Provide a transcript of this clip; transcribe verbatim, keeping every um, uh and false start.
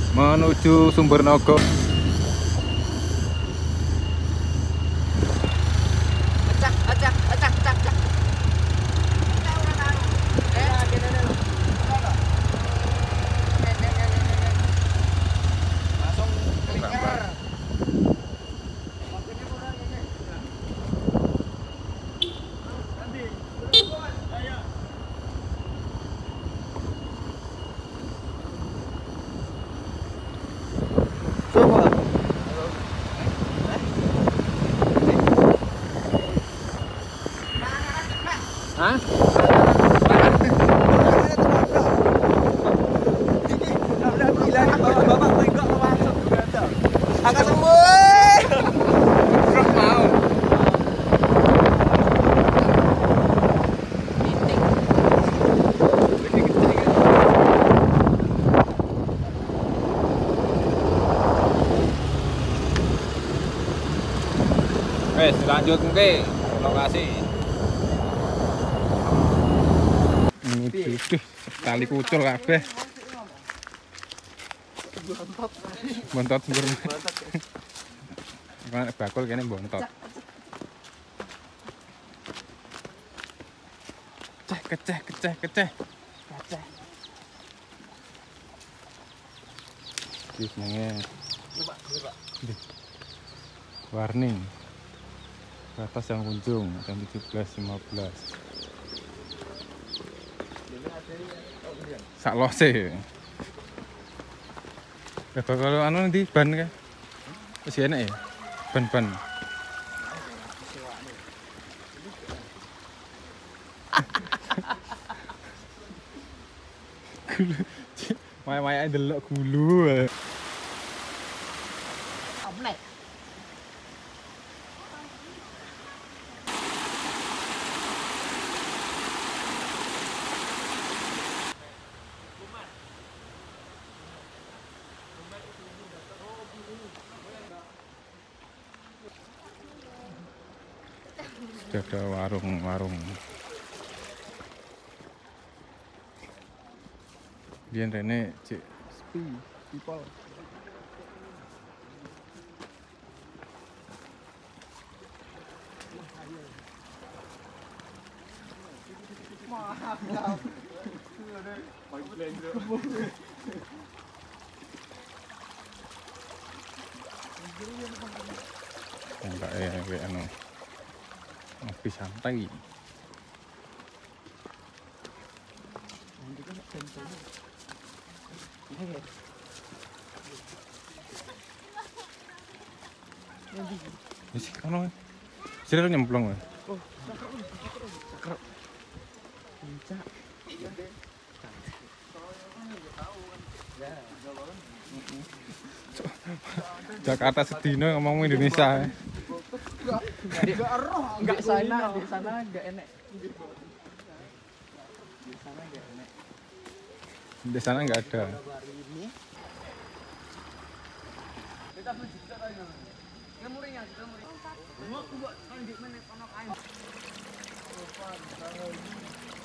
menuju Sumbernogo. Acak, acak, acak, acak, acak. Kita udah taruh. Eh, gini dulu. Langsung clicker. Hah? Agak sembuh. Mau. Wes lanjut ke lokasi. Ini tuh tali kucul kabeh. Bontot sembur. Mana bakul kene bontot. Keceh keceh keceh keceh. Kaceh. Iki jenenge Coba, coba. warning. Batas yang kunjung jam tujuh belas lima belas. Sak lose. Ya kalau anu nanti ban kan. Wis enak ya. Ban-ban. Gulu. Maya-maya delok gulu. Omelet. Sudah ada warung-warung. Biar rene cek sepi, people. Enggak ya, kayak anu ngopi santai. Wis kono. Sira nyemplung. Oh, sakruk. Puncak. Jakarta sedino ngomong Indonesia. Enggak roh, enggak sana, di sana enggak enek. Di sana enggak enek. Di sana enggak ada. Ini. Kita beli juga aja. Ngemuring ya, ngemuring. Mau buat lanjut meneh kono kae.